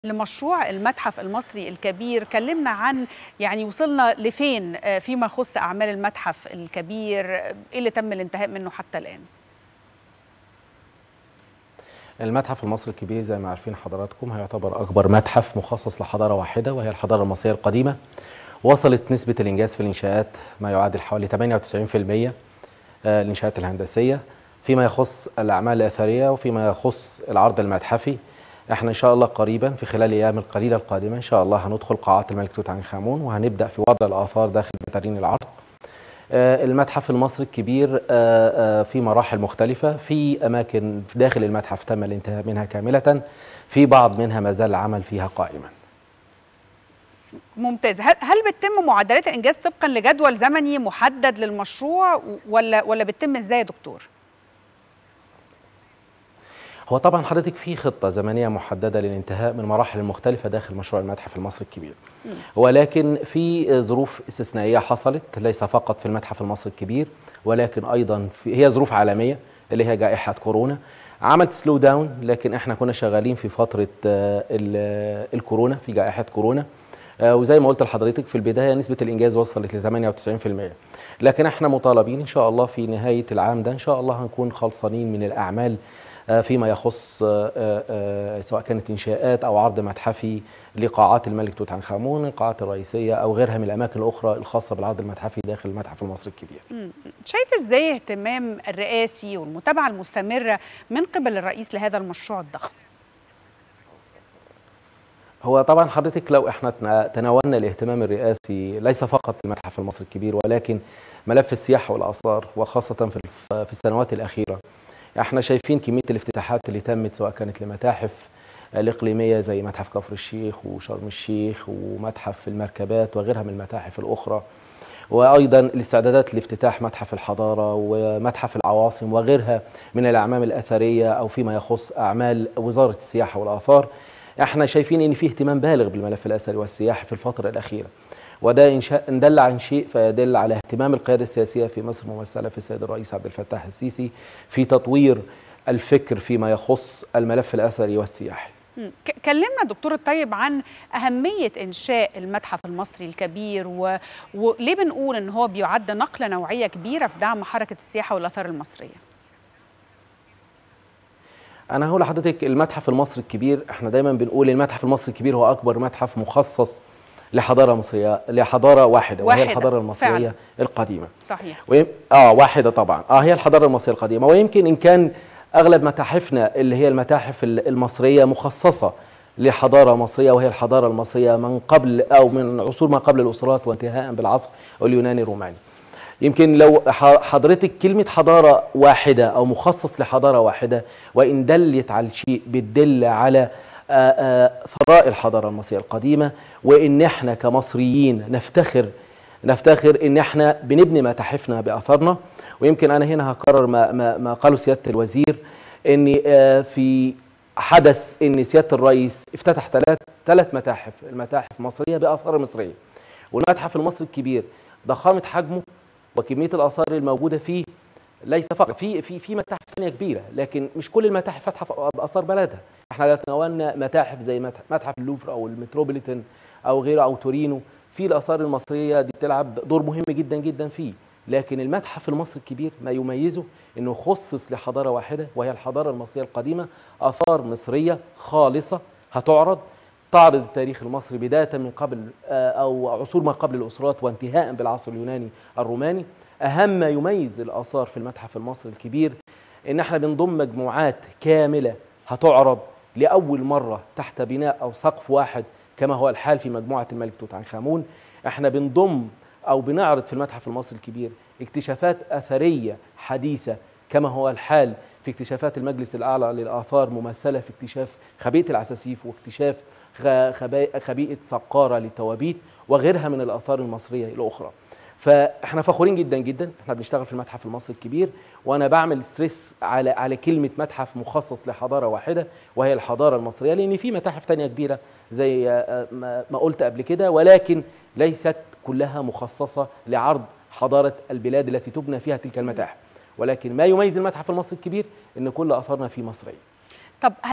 لمشروع المتحف المصري الكبير، كلمنا عن وصلنا لفين فيما يخص أعمال المتحف الكبير، إيه اللي تم الانتهاء منه حتى الآن؟ المتحف المصري الكبير زي ما عارفين حضراتكم هيعتبر أكبر متحف مخصص لحضارة واحدة وهي الحضارة المصرية القديمة. وصلت نسبة الإنجاز في الإنشاءات ما يعادل حوالي 98% الإنشاءات الهندسية فيما يخص الأعمال الأثرية وفيما يخص العرض المتحفي. احنا ان شاء الله قريبا في خلال الايام القليله القادمه ان شاء الله هندخل قاعات الملك توت عنخ امون وهنبدا في وضع الاثار داخل بتارين العرض. المتحف المصري الكبير في مراحل مختلفه، في اماكن داخل المتحف تم الانتهاء منها كامله، في بعض منها ما زال العمل فيها قائما. ممتاز. هل بتتم معدلات الانجاز طبقا لجدول زمني محدد للمشروع ولا بتتم ازاي يا دكتور؟ هو طبعا حضرتك في خطة زمنية محددة للانتهاء من المراحل المختلفة داخل مشروع المتحف المصري الكبير، ولكن في ظروف استثنائية حصلت ليس فقط في المتحف المصري الكبير ولكن أيضا هي ظروف عالمية اللي هي جائحة كورونا عملت سلو داون. لكن احنا كنا شغالين في فترة الكورونا، في جائحة كورونا، وزي ما قلت لحضرتك في البداية نسبة الإنجاز وصلت ل 98%، لكن احنا مطالبين إن شاء الله في نهاية العام ده إن شاء الله هنكون خلصانين من الأعمال فيما يخص سواء كانت إنشاءات أو عرض متحفي لقاعات الملك توت عنخ آمون، القاعات الرئيسية أو غيرها من الأماكن الأخرى الخاصة بالعرض المتحفي داخل المتحف المصري الكبير. شايف إزاي اهتمام الرئاسي والمتابعة المستمرة من قبل الرئيس لهذا المشروع الضخم؟ هو طبعا حضرتك لو احنا تناولنا الاهتمام الرئاسي ليس فقط المتحف المصري الكبير ولكن ملف السياحة والآثار وخاصة في السنوات الأخيرة، احنا شايفين كمية الافتتاحات اللي تمت سواء كانت لمتاحف الإقليمية زي متحف كفر الشيخ وشرم الشيخ ومتحف المركبات وغيرها من المتاحف الأخرى، وأيضا الاستعدادات لافتتاح متحف الحضارة ومتحف العواصم وغيرها من الأعمال الأثرية أو فيما يخص أعمال وزارة السياحة والآثار. احنا شايفين ان في اهتمام بالغ بالملف الأثري والسياحي في الفترة الأخيرة، وده إن دل عن شيء فيدل على اهتمام القيادة السياسية في مصر ممثلة في السيد الرئيس عبد الفتاح السيسي في تطوير الفكر فيما يخص الملف الأثري والسياحي. كلمنا دكتور الطيب عن أهمية إنشاء المتحف المصري الكبير وليه بنقول إن هو بيعد نقلة نوعية كبيرة في دعم حركة السياحة والآثار المصرية. أنا هقول لحضرتك المتحف المصري الكبير، احنا دايما بنقول المتحف المصري الكبير هو أكبر متحف مخصص لحضارة مصرية، لحضارة واحدة وهي الحضارة المصرية فعلا القديمة. صحيح. واحدة طبعا، هي الحضارة المصرية القديمة، ويمكن إن كان أغلب متاحفنا اللي هي المتاحف المصرية مخصصة لحضارة مصرية وهي الحضارة المصرية من قبل أو من عصور ما قبل الأسرات وانتهاء بالعصر اليوناني الروماني. يمكن لو حضرتك كلمة حضارة واحدة أو مخصص لحضارة واحدة وإن دلت على شيء بتدل على ثراء الحضارة المصرية القديمة، وإن احنا كمصريين نفتخر إن احنا بنبني متاحفنا بأثرنا. ويمكن أنا هنا هكرر ما قاله سيادة الوزير، إن في حدث إن سيادة الرئيس افتتح ثلاث المتاحف مصرية بآثار مصرية، والمتحف المصري الكبير ضخامة حجمه وكمية الآثار الموجودة فيه ليس فقط في متاحف ثانية كبيرة، لكن مش كل المتاحف فاتحة بآثار بلدها. احنا لو تناولنا متاحف زي متحف اللوفر او المتروبوليتان او غيره او تورينو، في الآثار المصرية دي بتلعب دور مهم جدا جدا فيه، لكن المتحف المصري الكبير ما يميزه انه خصص لحضارة واحدة وهي الحضارة المصرية القديمة، آثار مصرية خالصة هتعرض تعرض التاريخ المصري بداية من قبل أو عصور ما قبل الأسرات وانتهاء بالعصر اليوناني الروماني. أهم ما يميز الآثار في المتحف المصري الكبير إن احنا بنضم مجموعات كاملة هتعرض لأول مرة تحت بناء أو سقف واحد كما هو الحال في مجموعة الملك توت عنخ آمون. احنا بنضم أو بنعرض في المتحف المصري الكبير اكتشافات أثرية حديثة كما هو الحال في اكتشافات المجلس الأعلى للآثار ممثلة في اكتشاف خبيئة العساسيف واكتشاف خبيئة سقارة للتوابيت وغيرها من الآثار المصرية الأخرى. فاحنا فخورين جدا جدا احنا بنشتغل في المتحف المصري الكبير، وانا بعمل ستريس على كلمه متحف مخصص لحضاره واحده وهي الحضاره المصريه، لان في متاحف ثانيه كبيره زي ما قلت قبل كده، ولكن ليست كلها مخصصه لعرض حضاره البلاد التي تبنى فيها تلك المتاحف، ولكن ما يميز المتحف المصري الكبير ان كل اثارنا فيه مصريه. طب